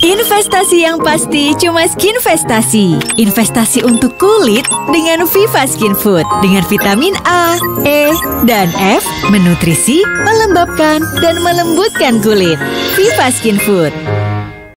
Investasi yang pasti cuma Skinvestasi. Investasi untuk kulit dengan Viva Skin Food. Dengan vitamin A, E, dan F, menutrisi, melembabkan, dan melembutkan kulit. Viva Skin Food.